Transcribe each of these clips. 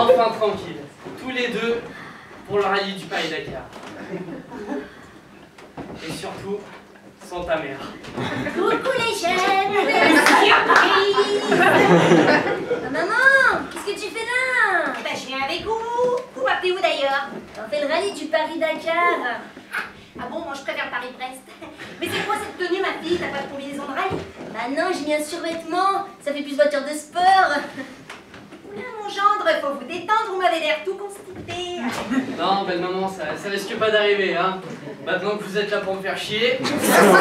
Enfin tranquille, tous les deux pour le rallye du Paris-Dakar. Et surtout, sans ta mère. Coucou les jeunes, surprise. Maman, qu'est-ce que tu fais là? Bah, je viens avec vous. Vous m'appelez où d'ailleurs? On fait le rallye du Paris-Dakar. Ah bon, moi je préfère Paris-Brest. Mais c'est quoi cette tenue, ma fille? T'as pas de combinaison de rallye? Bah non, j'ai mis un survêtement. Ça fait plus voiture de sport. Oula, mon gendre, faut vous détendre, vous m'avez l'air tout constipé. Non, belle maman, ça risque pas d'arriver, hein. Maintenant que vous êtes là pour me faire chier. Bien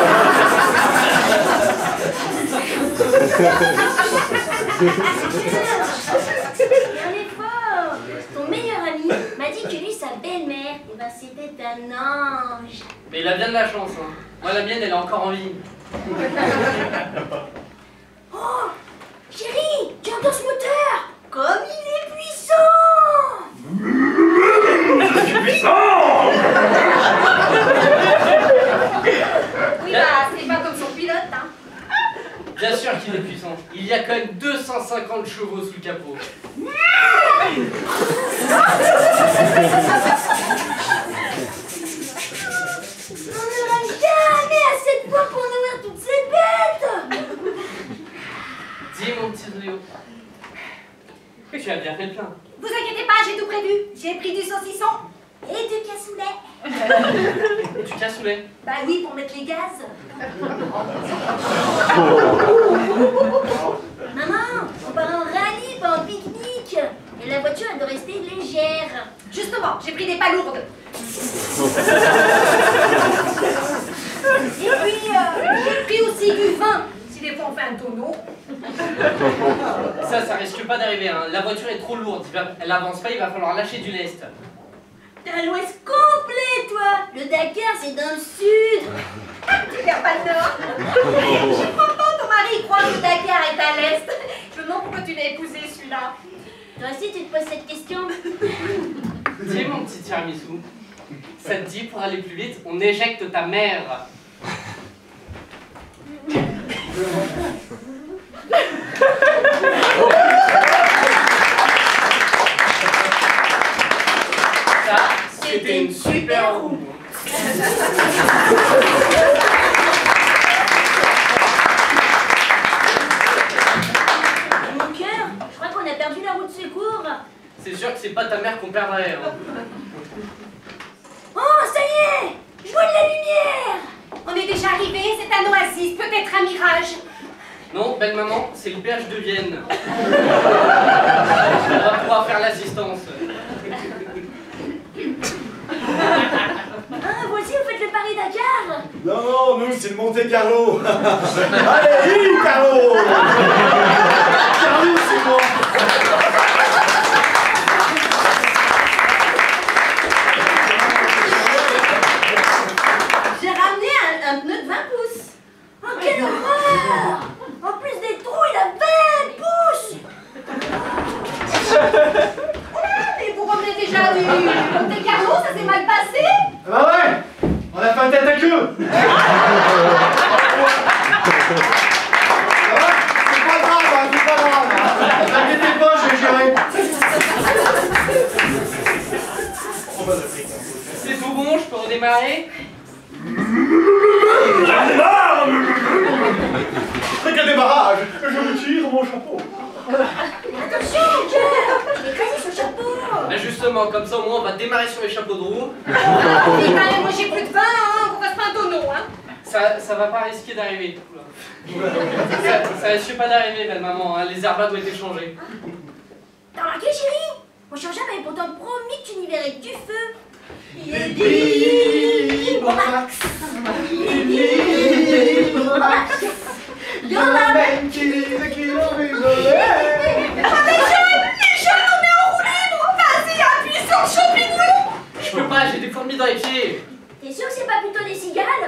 fort. Ton meilleur ami m'a dit que lui, sa belle-mère, eh ben, c'était un ange. Mais il a bien de la chance, hein. Moi, la mienne, elle est encore en vie. Oh, chérie, tu entends ce moteur? Comme il est puissant! Puissant! Oui, bah, c'est pas comme son pilote, hein. Bien sûr qu'il est puissant. Il y a quand même 250 chevaux sous le capot. On n'aura jamais assez de poids pour nourrir toutes ces bêtes! Dis, mon petit Léo. Tu as bien fait le plein. Vous inquiétez pas, j'ai tout prévu. J'ai pris du saucisson et du cassoulet. Tu cassoulet. Bah oui, pour mettre les gaz. Maman, on part en rallye, pas en pique-nique. Et la voiture, elle doit rester légère. Justement, j'ai pris des palourdes. Et puis, j'ai pris aussi du vin. Si des fois on fait un tonneau. Ça risque pas d'arriver, hein. La voiture est trop lourde. Elle avance pas, il va falloir lâcher du lest. T'as l'ouest complet, toi. Le Dakar, c'est dans le sud. Tu regardes pas le nord. Je comprends pas, ton mari croit que le Dakar est à l'est. Je me demande pourquoi tu l'as épousé celui-là. Toi aussi, tu te poses cette question. Dis, mon petit tiramisu, ça te dit, pour aller plus vite, on éjecte ta mère. Ça, c'était une super roue. Mon cœur, je crois qu'on a perdu la roue de secours. C'est sûr que c'est pas ta mère qu'on perdrait, hein. Oh, ça y est, je vois de la lumière. On est déjà arrivé, c'est un oasis, peut-être un mirage. Non, belle maman, c'est le péage de Vienne. On va pouvoir faire l'assistance. Ah, vous aussi, vous faites le Paris-Dakar. Non, non, nous, c'est le Monte-Carlo. Allez, Carlo. Carlo, c'est moi. J'ai ramené un pneu de 20 pouces. Oh, quelle horreur. En plus des trous, il a 20 pouces. Mais vous revenez déjà du Monte-Carlo, ça s'est mal passé? Ah bah ouais, on a fait un tête à queue. C'est pas grave, hein, c'est pas grave. T'inquiétez pas, je vais gérer. C'est tout bon, je peux redémarrer? Avec un démarrage, je me tire mon chapeau. Attention, mon cœur. Je vais écraser son chapeau. Ben justement, comme ça au moins on va démarrer sur les chapeaux de roue. Et moi j'ai plus de vin, hein, qu'on fasse pas un tonneau, hein. Ça va pas risquer d'arriver. Ça risque pas d'arriver, belle maman, hein. Les airbags ont été changés. T'as remarqué, chérie? Mon changeant m'avait pourtant promis que tu n'y verrais que du feu. Il est libre, Max. Il est libre, Max. Il y en a même qui disent qu'ils l'ont isolé. Les jeunes, on est en roue libre. Vas-y, appuie sur le champignon. Je peux pas, j'ai des fourmis dans les pieds. T'es sûr que c'est pas plutôt des cigales?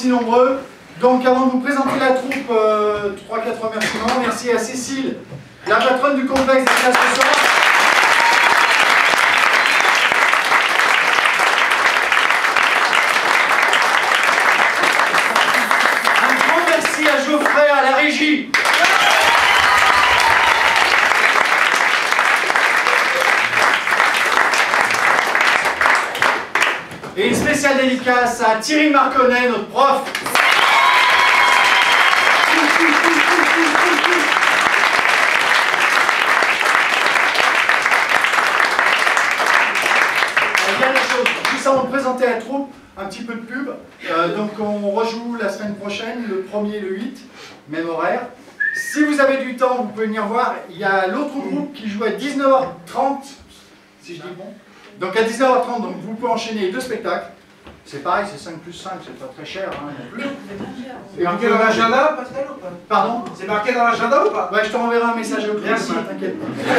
aussi nombreux. Donc avant de vous présenter la troupe, 3-4 remerciements. Merci à Cécile, la patronne du complexe d'être là ce soir. Un grand merci à Geoffrey à la régie. Et une spéciale dédicace à Thierry Marconnet, notre prof. Il y a des choses. Juste avant de présenter la troupe, un petit peu de pub. Donc on rejoue la semaine prochaine, le 1er et le 8, même horaire. Si vous avez du temps, vous pouvez venir voir. Il y a l'autre groupe qui joue à 19h30, si je dis bon. Donc à 19h30, donc vous pouvez enchaîner les 2 spectacles. C'est pareil, c'est 5 plus 5, c'est pas très cher. Hein, non plus. C'est marqué dans l'agenda, Pascal, ou pas? Pardon? C'est marqué dans l'agenda ou pas? Ouais, je te renverrai un message au Merci. t'inquiète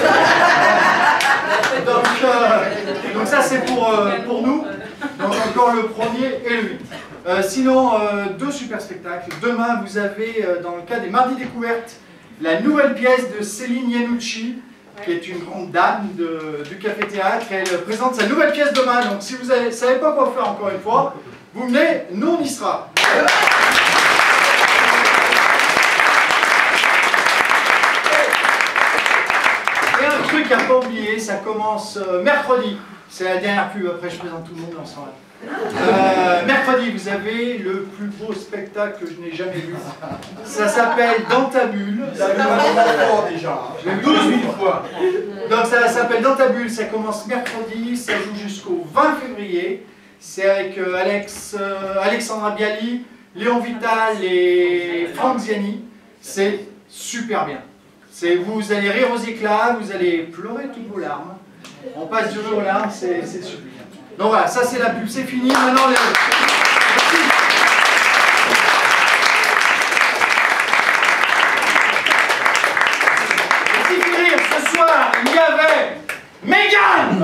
pas. Donc ça c'est pour nous. Donc encore le 1er et le 8. Sinon, 2 super spectacles. Demain, vous avez, dans le cas des Mardis Découvertes, la nouvelle pièce de Céline Yanucci, qui est une grande dame du Café Théâtre. Elle présente sa nouvelle pièce demain. Donc si vous ne savez pas quoi faire encore une fois, vous venez, nous on y sera. Et un truc à ne pas oublier, ça commence mercredi. C'est la dernière pub, après je présente tout le monde ensemble. Mercredi, vous avez le plus beau spectacle que je n'ai jamais vu. Ça s'appelle Dans ta bulle. Ça fait un déjà. Je l'ai 12 000 fois. Donc ça s'appelle Dans ta bulle, ça commence mercredi, ça joue jusqu'au 20 février. C'est avec Alexandra Bialy, Léon Vital et Franck Ziani. C'est super bien. Vous allez rire aux éclats, vous allez pleurer toutes vos larmes. On passe du jeu aux larmes, c'est super. Donc voilà, ça c'est la pub, c'est fini. Maintenant, merci. Merci finir, ce soir, il y avait Mégane.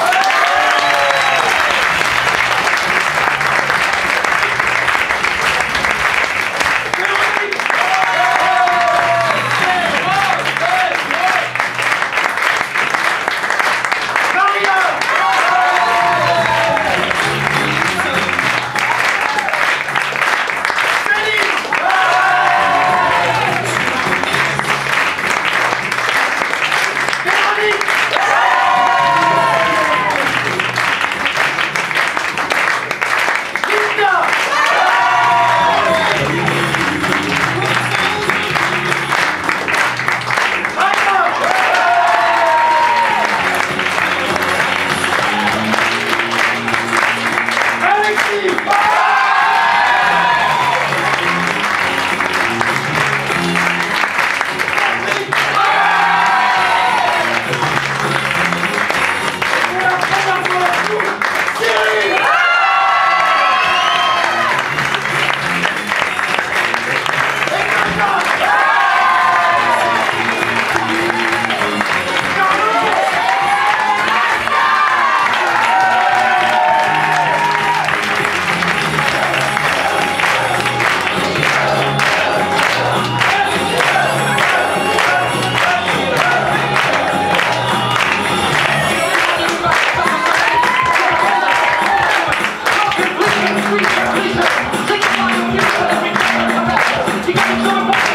You got